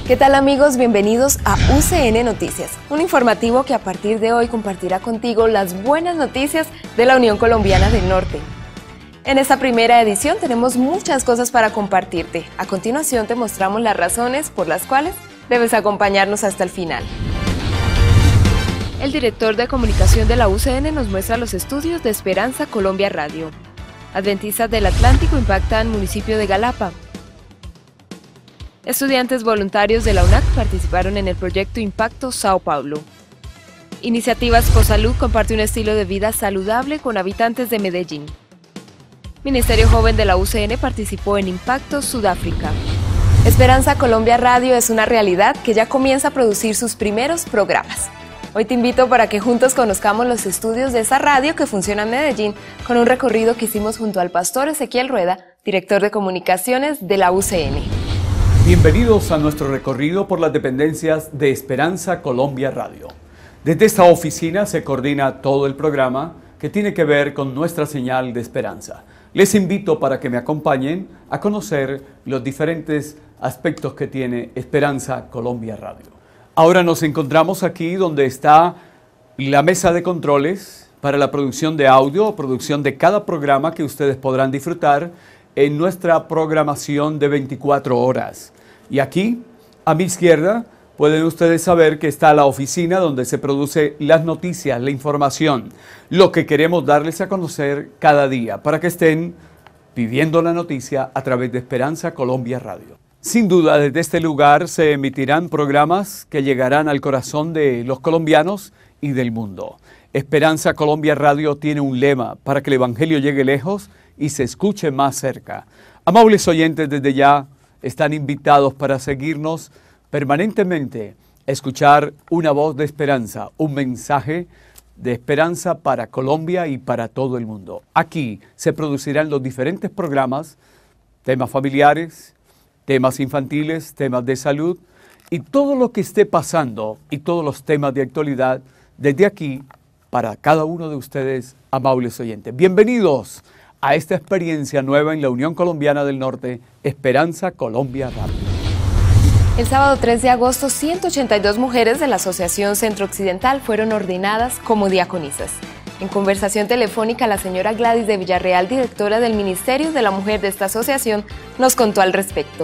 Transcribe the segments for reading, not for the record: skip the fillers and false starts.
¿Qué tal amigos? Bienvenidos a UCN Noticias, un informativo que a partir de hoy compartirá contigo las buenas noticias de la Unión Colombiana del Norte. En esta primera edición tenemos muchas cosas para compartirte. A continuación te mostramos las razones por las cuales debes acompañarnos hasta el final. El director de comunicación de la UCN nos muestra los estudios de Esperanza Colombia Radio. Adventistas del Atlántico impactan municipio de Galapa. Estudiantes voluntarios de la UNAC participaron en el proyecto Impacto Sao Paulo. Iniciativas Cosalud comparte un estilo de vida saludable con habitantes de Medellín. Ministerio Joven de la UCN participó en Impacto Sudáfrica. Esperanza Colombia Radio es una realidad que ya comienza a producir sus primeros programas. Hoy te invito para que juntos conozcamos los estudios de esa radio que funciona en Medellín con un recorrido que hicimos junto al pastor Ezequiel Rueda, director de comunicaciones de la UCN. Bienvenidos a nuestro recorrido por las dependencias de Esperanza Colombia Radio. Desde esta oficina se coordina todo el programa que tiene que ver con nuestra señal de esperanza. Les invito para que me acompañen a conocer los diferentes aspectos que tiene Esperanza Colombia Radio. Ahora nos encontramos aquí donde está la mesa de controles para la producción de audio, producción de cada programa que ustedes podrán disfrutar en nuestra programación de 24 horas. Y aquí, a mi izquierda, pueden ustedes saber que está la oficina donde se produce las noticias, la información, lo que queremos darles a conocer cada día, para que estén viviendo la noticia a través de Esperanza Colombia Radio. Sin duda, desde este lugar se emitirán programas que llegarán al corazón de los colombianos y del mundo. Esperanza Colombia Radio tiene un lema para que el Evangelio llegue lejos y se escuche más cerca. Amables oyentes, desde ya están invitados para seguirnos permanentemente, escuchar una voz de esperanza, un mensaje de esperanza para Colombia y para todo el mundo. Aquí se producirán los diferentes programas, temas familiares, temas infantiles, temas de salud y todo lo que esté pasando y todos los temas de actualidad desde aquí para cada uno de ustedes, amables oyentes. Bienvenidos a esta experiencia nueva en la Unión Colombiana del Norte, Esperanza Colombia Radio. El sábado 3 de agosto, 182 mujeres de la Asociación Centro Occidental fueron ordenadas como diaconisas. En conversación telefónica, la señora Gladys de Villarreal, directora del Ministerio de la Mujer de esta asociación, nos contó al respecto.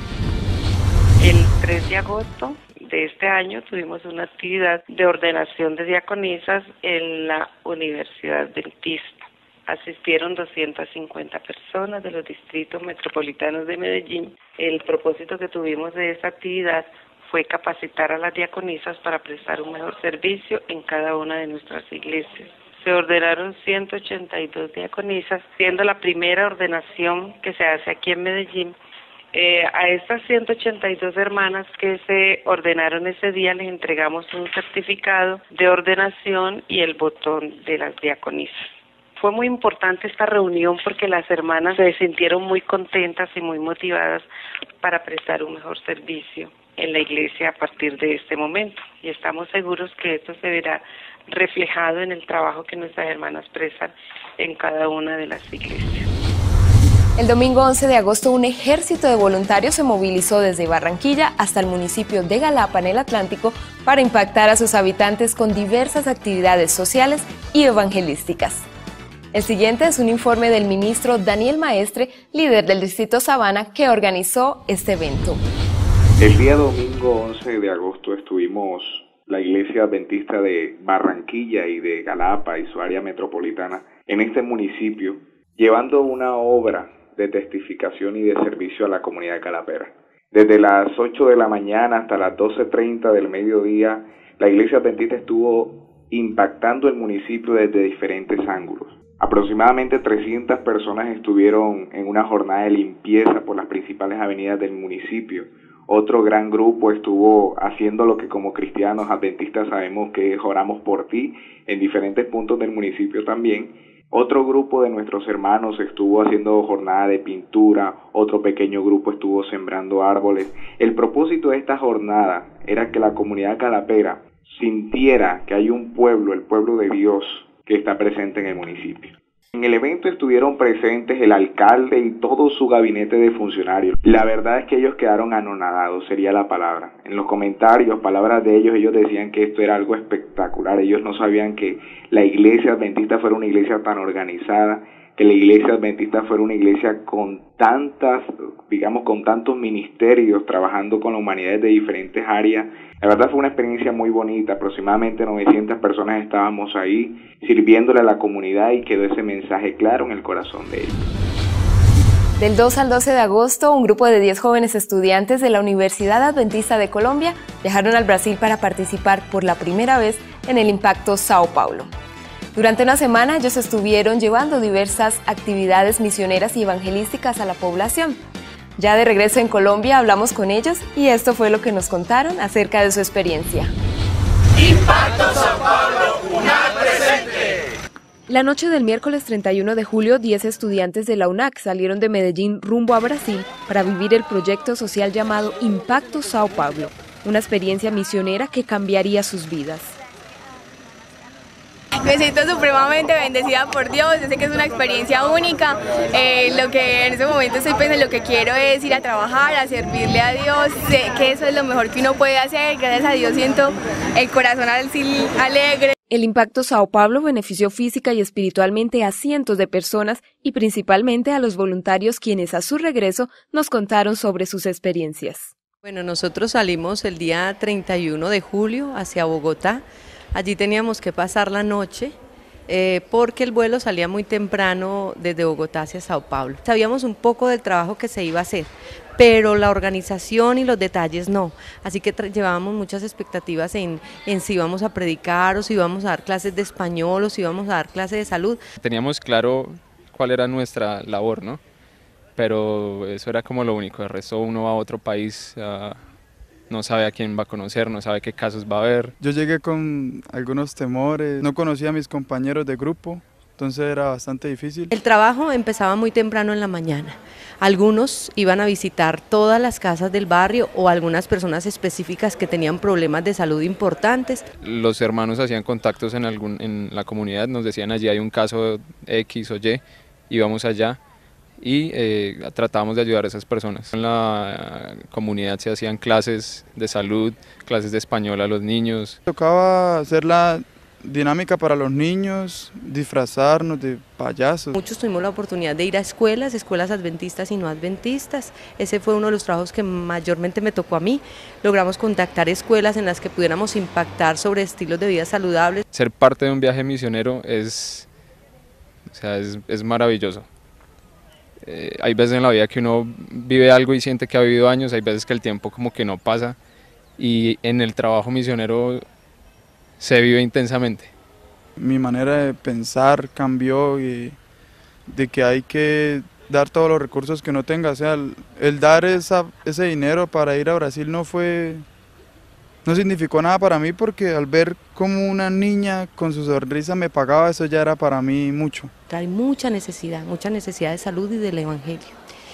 El 3 de agosto de este año tuvimos una actividad de ordenación de diaconisas en la Universidad Adventista. Asistieron 250 personas de los distritos metropolitanos de Medellín. El propósito que tuvimos de esta actividad fue capacitar a las diaconisas para prestar un mejor servicio en cada una de nuestras iglesias. Se ordenaron 182 diaconisas, siendo la primera ordenación que se hace aquí en Medellín. A estas 182 hermanas que se ordenaron ese día les entregamos un certificado de ordenación y el botón de las diaconisas. Fue muy importante esta reunión porque las hermanas se sintieron muy contentas y muy motivadas para prestar un mejor servicio en la iglesia a partir de este momento. Y estamos seguros que esto se verá reflejado en el trabajo que nuestras hermanas prestan en cada una de las iglesias. El domingo 11 de agosto, un ejército de voluntarios se movilizó desde Barranquilla hasta el municipio de Galapa, en el Atlántico, para impactar a sus habitantes con diversas actividades sociales y evangelísticas. El siguiente es un informe del ministro Daniel Maestre, líder del distrito Sabana, que organizó este evento. El día domingo 11 de agosto estuvimos la iglesia adventista de Barranquilla y de Galapa y su área metropolitana en este municipio, llevando una obra de testificación y de servicio a la comunidad galapera. Desde las 8 de la mañana hasta las 12:30 del mediodía, la iglesia adventista estuvo impactando el municipio desde diferentes ángulos. Aproximadamente 300 personas estuvieron en una jornada de limpieza por las principales avenidas del municipio. Otro gran grupo estuvo haciendo lo que como cristianos adventistas sabemos que es oramos por ti en diferentes puntos del municipio también. Otro grupo de nuestros hermanos estuvo haciendo jornada de pintura, otro pequeño grupo estuvo sembrando árboles. El propósito de esta jornada era que la comunidad galapera sintiera que hay un pueblo, el pueblo de Dios, que está presente en el municipio. En el evento estuvieron presentes el alcalde y todo su gabinete de funcionarios. La verdad es que ellos quedaron anonadados, sería la palabra. En los comentarios, palabras de ellos decían que esto era algo espectacular. Ellos no sabían que la iglesia adventista fuera una iglesia tan organizada, que la iglesia adventista fuera una iglesia con tantos ministerios, trabajando con la humanidad de diferentes áreas. La verdad fue una experiencia muy bonita, aproximadamente 900 personas estábamos ahí sirviéndole a la comunidad y quedó ese mensaje claro en el corazón de ellos. Del 2 al 12 de agosto, un grupo de 10 jóvenes estudiantes de la Universidad Adventista de Colombia viajaron al Brasil para participar por la primera vez en el Impacto Sao Paulo. Durante una semana ellos estuvieron llevando diversas actividades misioneras y evangelísticas a la población. Ya de regreso en Colombia hablamos con ellos y esto fue lo que nos contaron acerca de su experiencia. Impacto Sao Paulo, UNAC presente. La noche del miércoles 31 de julio, 10 estudiantes de la UNAC salieron de Medellín rumbo a Brasil para vivir el proyecto social llamado Impacto Sao Paulo, una experiencia misionera que cambiaría sus vidas. Me siento supremamente bendecida por Dios, yo sé que es una experiencia única, lo que en ese momento estoy pensando, lo que quiero es ir a trabajar, a servirle a Dios, sé que eso es lo mejor que uno puede hacer, gracias a Dios siento el corazón así alegre. El Impacto Sao Paulo benefició física y espiritualmente a cientos de personas y principalmente a los voluntarios quienes a su regreso nos contaron sobre sus experiencias. Bueno, nosotros salimos el día 31 de julio hacia Bogotá. Allí teníamos que pasar la noche porque el vuelo salía muy temprano desde Bogotá hacia Sao Paulo. Sabíamos un poco del trabajo que se iba a hacer, pero la organización y los detalles no. Así que llevábamos muchas expectativas en si íbamos a predicar o si íbamos a dar clases de español o si íbamos a dar clases de salud. Teníamos claro cuál era nuestra labor, ¿no? Pero eso era como lo único. El resto uno va a otro país, no sabe a quién va a conocer, no sabe qué casos va a haber. Yo llegué con algunos temores, no conocía a mis compañeros de grupo, entonces era bastante difícil. El trabajo empezaba muy temprano en la mañana. Algunos iban a visitar todas las casas del barrio o algunas personas específicas que tenían problemas de salud importantes. Los hermanos hacían contactos en la comunidad, nos decían allí hay un caso X o Y, íbamos allá y tratábamos de ayudar a esas personas. En la comunidad se hacían clases de salud, clases de español a los niños. Tocaba hacer la dinámica para los niños, disfrazarnos de payasos. Muchos tuvimos la oportunidad de ir a escuelas adventistas y no adventistas. Ese fue uno de los trabajos que mayormente me tocó a mí. Logramos contactar escuelas en las que pudiéramos impactar sobre estilos de vida saludables. Ser parte de un viaje misionero es maravilloso. Hay veces en la vida que uno vive algo y siente que ha vivido años, hay veces que el tiempo como que no pasa y en el trabajo misionero se vive intensamente. Mi manera de pensar cambió y de que hay que dar todos los recursos que uno tenga, o sea, el dar ese dinero para ir a Brasil no significó nada para mí porque al ver cómo una niña con su sonrisa me pagaba, eso ya era para mí mucho. Hay mucha necesidad de salud y del evangelio.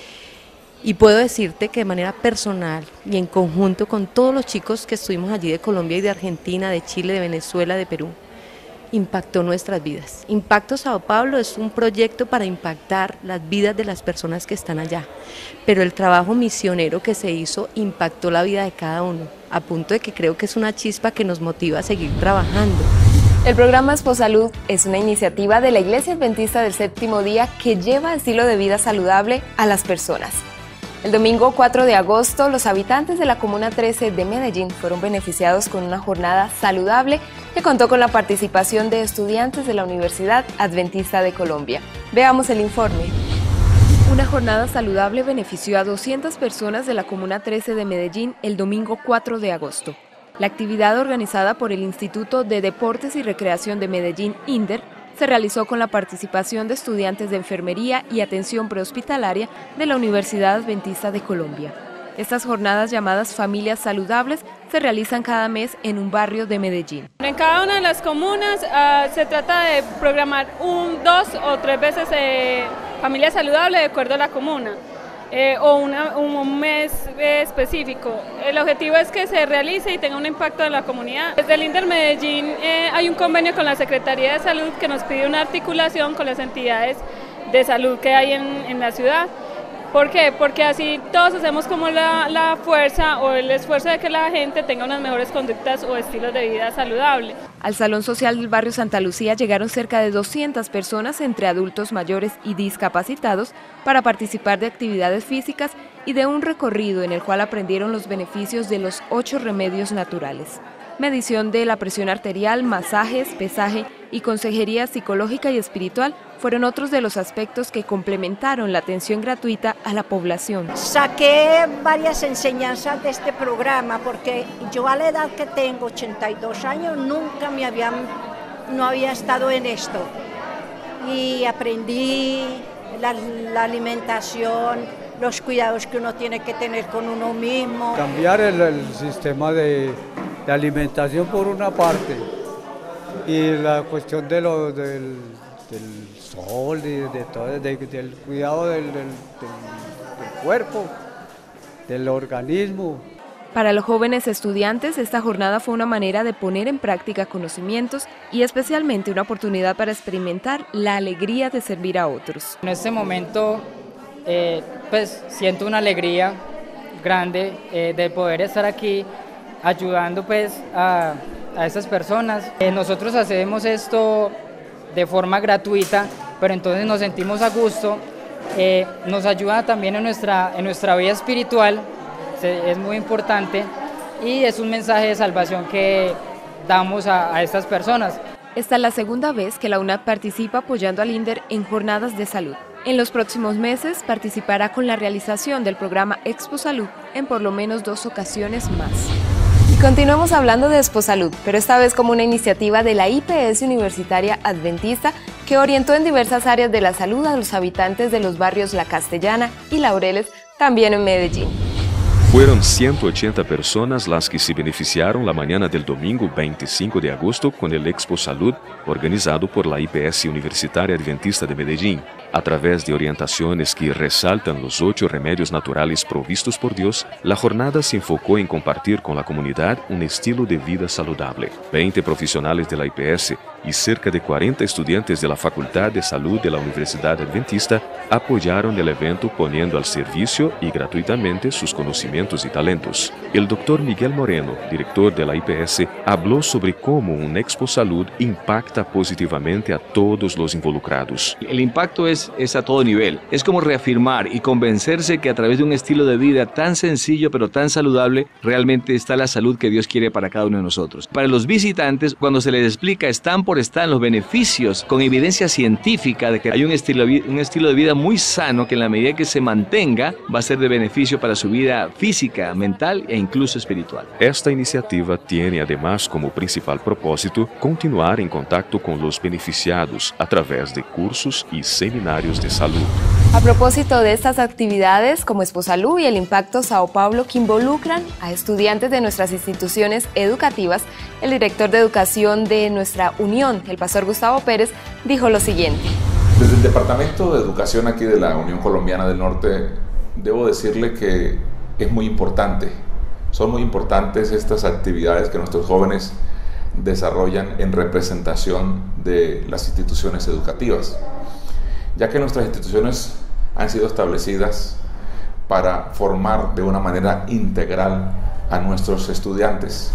Y puedo decirte que de manera personal y en conjunto con todos los chicos que estuvimos allí de Colombia y de Argentina, de Chile, de Venezuela, de Perú, impactó nuestras vidas. Impacto Sao Paulo es un proyecto para impactar las vidas de las personas que están allá, pero el trabajo misionero que se hizo impactó la vida de cada uno, a punto de que creo que es una chispa que nos motiva a seguir trabajando. El programa Esposalud es una iniciativa de la Iglesia Adventista del Séptimo Día que lleva estilo de vida saludable a las personas. El domingo 4 de agosto, los habitantes de la Comuna 13 de Medellín fueron beneficiados con una jornada saludable que contó con la participación de estudiantes de la Universidad Adventista de Colombia. Veamos el informe. Una jornada saludable benefició a 200 personas de la Comuna 13 de Medellín el domingo 4 de agosto. La actividad organizada por el Instituto de Deportes y Recreación de Medellín, INDER, se realizó con la participación de estudiantes de enfermería y atención prehospitalaria de la Universidad Adventista de Colombia. Estas jornadas llamadas Familias Saludables se realizan cada mes en un barrio de Medellín. En cada una de las comunas se trata de programar 1, 2 o 3 veces familia saludable de acuerdo a la comuna. o un mes específico. El objetivo es que se realice y tenga un impacto en la comunidad. Desde el INDER Medellín hay un convenio con la Secretaría de Salud que nos pide una articulación con las entidades de salud que hay en la ciudad. ¿Por qué? Porque así todos hacemos como la fuerza o el esfuerzo de que la gente tenga unas mejores conductas o estilos de vida saludable. Al Salón Social del barrio Santa Lucía llegaron cerca de 200 personas entre adultos mayores y discapacitados para participar de actividades físicas y de un recorrido en el cual aprendieron los beneficios de los 8 remedios naturales. Medición de la presión arterial, masajes, pesaje y consejería psicológica y espiritual fueron otros de los aspectos que complementaron la atención gratuita a la población. Saqué varias enseñanzas de este programa porque yo a la edad que tengo, 82 años, nunca no había estado en esto. Y aprendí la alimentación, los cuidados que uno tiene que tener con uno mismo. Cambiar el sistema de alimentación por una parte y la cuestión del sol, del cuidado del cuerpo, del organismo. Para los jóvenes estudiantes, esta jornada fue una manera de poner en práctica conocimientos y especialmente una oportunidad para experimentar la alegría de servir a otros. En este momento pues siento una alegría grande de poder estar aquí ayudando pues a estas personas. Nosotros hacemos esto de forma gratuita, pero entonces nos sentimos a gusto, nos ayuda también en nuestra vida espiritual, es muy importante y es un mensaje de salvación que damos a estas personas. Esta es la segunda vez que la UNAC participa apoyando al INDER en jornadas de salud. En los próximos meses participará con la realización del programa Expo Salud en por lo menos 2 ocasiones más. Y continuamos hablando de Expo Salud, pero esta vez como una iniciativa de la IPS Universitaria Adventista que orientó en diversas áreas de la salud a los habitantes de los barrios La Castellana y Laureles, también en Medellín. Fueron 180 personas las que se beneficiaron la mañana del domingo 25 de agosto con el Expo Salud organizado por la IPS Universitaria Adventista de Medellín. A través de orientaciones que resaltan los 8 remedios naturales provistos por Dios, la jornada se enfocó en compartir con la comunidad un estilo de vida saludable. 20 profesionales de la IPS y cerca de 40 estudiantes de la Facultad de Salud de la Universidad Adventista apoyaron el evento poniendo al servicio y gratuitamente sus conocimientos y talentos. El doctor Miguel Moreno, director de la IPS, habló sobre cómo un Expo Salud impacta positivamente a todos los involucrados. El impacto es a todo nivel. Es como reafirmar y convencerse que a través de un estilo de vida tan sencillo pero tan saludable, realmente está la salud que Dios quiere para cada uno de nosotros. Para los visitantes, cuando se les explica están los beneficios con evidencia científica de que hay un estilo de vida muy sano que en la medida que se mantenga va a ser de beneficio para su vida física, mental e incluso espiritual. Esta iniciativa tiene además como principal propósito continuar en contacto con los beneficiados a través de cursos y seminarios de salud. A propósito de estas actividades como Expo Salud y el Impacto Sao Paulo que involucran a estudiantes de nuestras instituciones educativas, el director de educación de nuestra unión, el pastor Gustavo Pérez, dijo lo siguiente. Desde el Departamento de Educación aquí de la Unión Colombiana del Norte, debo decirle que es muy importante. Son muy importantes estas actividades que nuestros jóvenes desarrollan en representación de las instituciones educativas, ya que nuestras instituciones han sido establecidas para formar de una manera integral a nuestros estudiantes.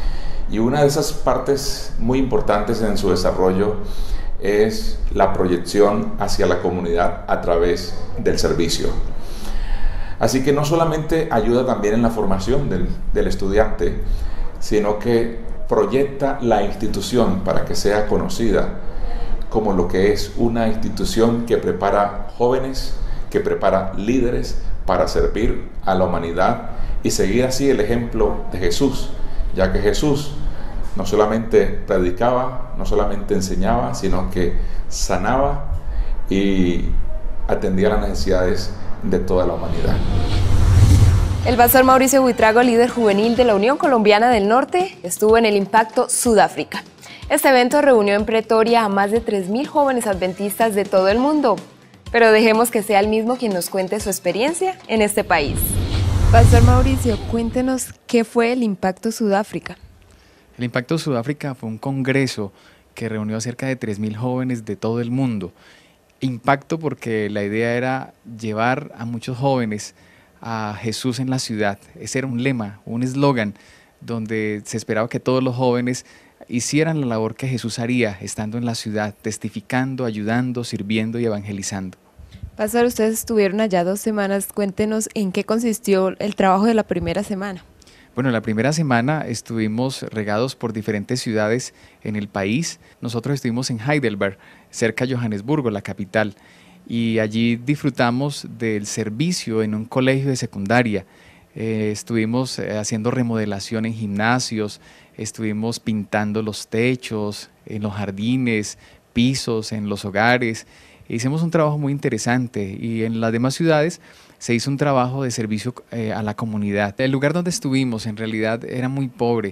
Y una de esas partes muy importantes en su desarrollo es la proyección hacia la comunidad a través del servicio. Así que no solamente ayuda también en la formación del estudiante, sino que proyecta la institución para que sea conocida como lo que es una institución que prepara jóvenes, que prepara líderes para servir a la humanidad y seguir así el ejemplo de Jesús, ya que Jesús no solamente predicaba, no solamente enseñaba, sino que sanaba y atendía las necesidades de toda la humanidad. El pastor Mauricio Buitrago, líder juvenil de la Unión Colombiana del Norte, estuvo en el Impacto Sudáfrica. Este evento reunió en Pretoria a más de 3.000 jóvenes adventistas de todo el mundo. Pero dejemos que sea él mismo quien nos cuente su experiencia en este país. Pastor Mauricio, cuéntenos qué fue el Impacto Sudáfrica. El Impacto Sudáfrica fue un congreso que reunió a cerca de 3.000 jóvenes de todo el mundo. Impacto porque la idea era llevar a muchos jóvenes a Jesús en la ciudad. Ese era un lema, un eslogan, donde se esperaba que todos los jóvenes hicieran la labor que Jesús haría estando en la ciudad, testificando, ayudando, sirviendo y evangelizando. Pastor, ustedes estuvieron allá 2 semanas. Cuéntenos en qué consistió el trabajo de la primera semana. Bueno, la primera semana estuvimos regados por diferentes ciudades en el país. Nosotros estuvimos en Heidelberg, cerca de Johannesburgo, la capital, y allí disfrutamos del servicio en un colegio de secundaria. Estuvimos haciendo remodelación en gimnasios, estuvimos pintando los techos, en los jardines, pisos, en los hogares. Hicimos un trabajo muy interesante y en las demás ciudades se hizo un trabajo de servicio a la comunidad. El lugar donde estuvimos en realidad era muy pobre.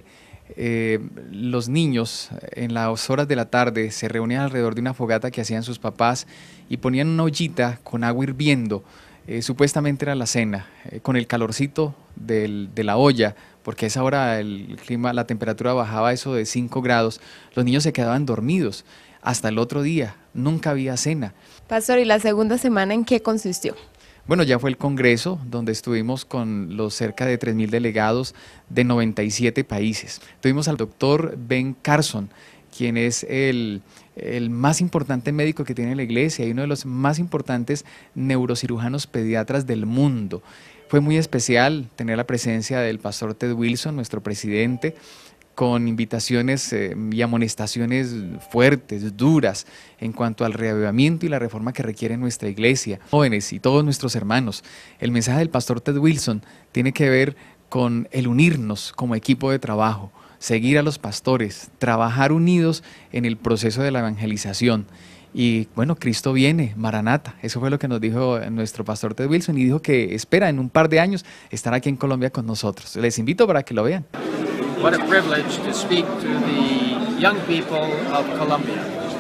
Los niños en las horas de la tarde se reunían alrededor de una fogata que hacían sus papás y ponían una ollita con agua hirviendo. Supuestamente era la cena, con el calorcito de la olla, porque a esa hora el clima, la temperatura bajaba eso de 5 grados, los niños se quedaban dormidos hasta el otro día, nunca había cena. Pastor, ¿y la segunda semana en qué consistió? Bueno, ya fue el congreso donde estuvimos con los cerca de 3.000 delegados de 97 países. Tuvimos al doctor Ben Carson, quien es el más importante médico que tiene la iglesia y uno de los más importantes neurocirujanos pediatras del mundo. Fue muy especial tener la presencia del pastor Ted Wilson, nuestro presidente, con invitaciones y amonestaciones fuertes, duras, en cuanto al reavivamiento y la reforma que requiere nuestra iglesia. Jóvenes y todos nuestros hermanos, el mensaje del pastor Ted Wilson tiene que ver con el unirnos como equipo de trabajo, seguir a los pastores, trabajar unidos en el proceso de la evangelización. Y bueno, Cristo viene, Maranata. Eso fue lo que nos dijo nuestro pastor Ted Wilson y dijo que espera en un par de años estar aquí en Colombia con nosotros. Les invito para que lo vean. What a privilege to speak to the young people of Colombia.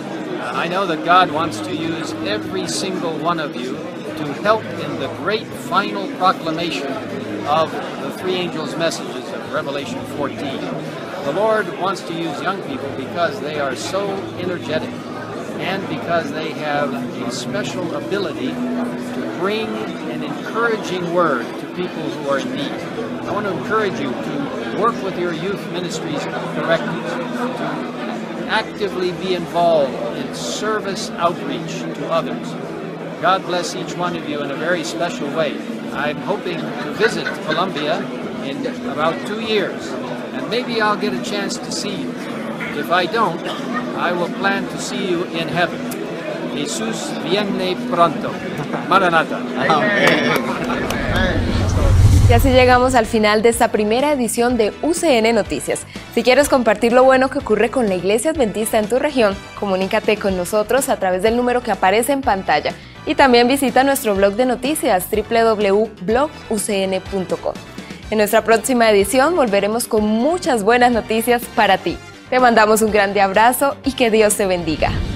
I know that God wants to use every single one of you to help in the great final proclamation of the 3 angels' messages of Revelation 14. The Lord wants to use young people because they are so energetic and because they have a special ability to bring an encouraging word to people who are in need. I want to encourage you to work with your youth ministries directives, to actively be involved in service outreach to others. God bless each one of you in a very special way. I'm hoping to visit Colombia in about 2 years, and maybe I'll get a chance to see you. If I don't, I will plan to see you in heaven. Jesús viene pronto. Maranata. Y así llegamos al final de esta primera edición de UCN Noticias. Si quieres compartir lo bueno que ocurre con la Iglesia Adventista en tu región, comunícate con nosotros a través del número que aparece en pantalla. Y también visita nuestro blog de noticias www.blogucn.com. En nuestra próxima edición volveremos con muchas buenas noticias para ti. Te mandamos un grande abrazo y que Dios te bendiga.